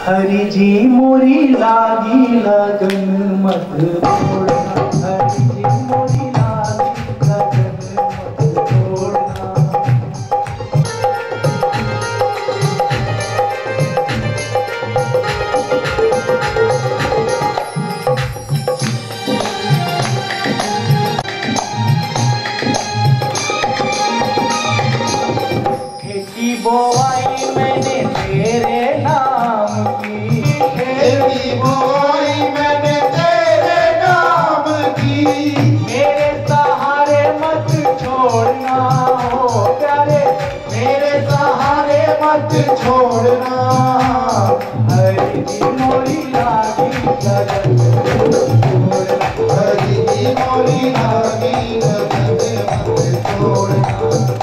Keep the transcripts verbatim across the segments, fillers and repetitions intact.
हरि जी मोरी लागी लगन मत तोड़ना, हरि जी मोरी लागी लगन मत तोड़ना। खेती बोवाई मैंने तेरे नाम की, खेती बोई मैंने तेरे नाम की। मेरे सहारे मत छोड़ना हो प्यारे, मेरे सहारे मत छोड़ना। हरि जी मोरी लागी लगन तोड़ना, हरि जी मोरी लागी लगन मत छोड़ना।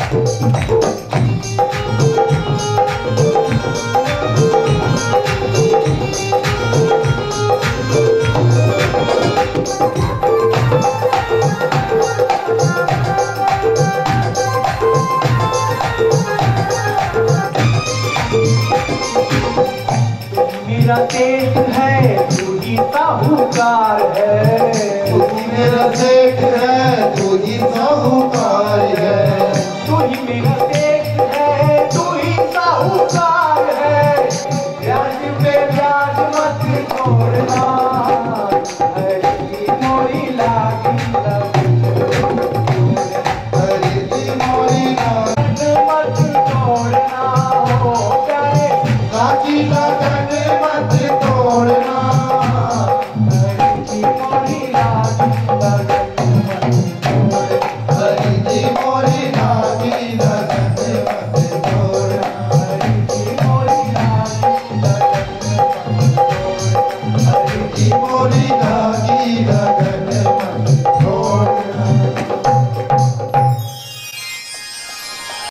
मेरा सेठ है तू ही साहूकार है, तू मेरा सेठ है, तू ही साहूकार है। तू ही मेरा सेठ है, तू ही साहूकार है। ब्याज पे ब्याज मत छोड़ना, हरि जी मोरी लागी लगन तोड़ना, हरि जी मोरी लागी मत छोड़ना हो प्यारे, लागी लगन मत तोड़ना।